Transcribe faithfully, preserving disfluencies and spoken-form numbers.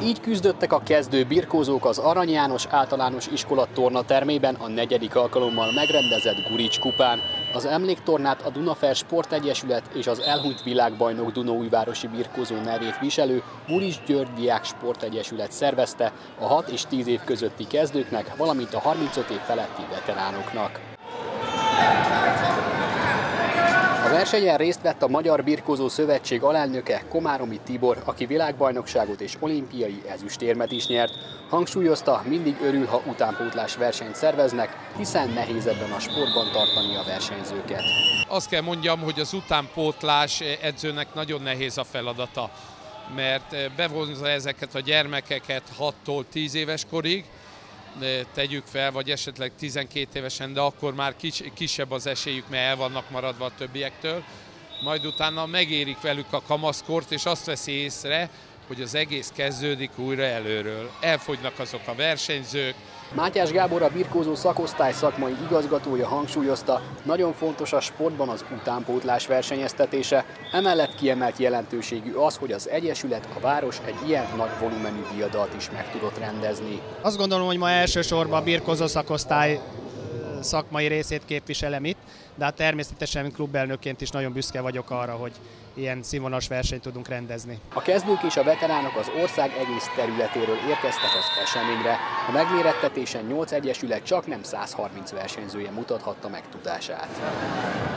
Így küzdöttek a kezdő birkózók az Arany János Általános Iskola tornatermében a negyedik alkalommal megrendezett Gurics kupán. Az emléktornát a Dunafer Sportegyesület és az elhunyt világbajnok Dunaújvárosi birkózó nevét viselő Gurics György Diák Sportegyesület szervezte a hat és tíz év közötti kezdőknek, valamint a harmincöt év feletti veteránoknak. A versenyen részt vett a Magyar Birkózó Szövetség alelnöke, Komáromi Tibor, aki világbajnokságot és olimpiai ezüstérmet is nyert. Hangsúlyozta, mindig örül, ha utánpótlás versenyt szerveznek, hiszen nehéz ebben a sportban tartani a versenyzőket. Azt kell mondjam, hogy az utánpótlás edzőnek nagyon nehéz a feladata, mert bevonza ezeket a gyermekeket hattól tíz éves korig, tegyük fel, vagy esetleg tizenkét évesen, de akkor már kis, kisebb az esélyük, mert el vannak maradva a többiektől. Majd utána megérik velük a kamaszkort, és azt veszi észre, hogy az egész kezdődik újra előről. Elfogynak azok a versenyzők. Mátyás Gábor, a birkózó szakosztály szakmai igazgatója hangsúlyozta, nagyon fontos a sportban az utánpótlás versenyeztetése. Emellett kiemelt jelentőségű az, hogy az Egyesület, a város egy ilyen nagy volumenű diadalt is meg tudott rendezni. Azt gondolom, hogy ma elsősorban a birkózó szakosztály szakmai részét képviselem itt, de hát természetesen klubelnökként is nagyon büszke vagyok arra, hogy ilyen színvonalas versenyt tudunk rendezni. A kezdők és a veteránok az ország egész területéről érkeztek az eseményre. A megmérettetésen nyolc egyesület csak nem száz harminc versenyzője mutathatta meg tudását.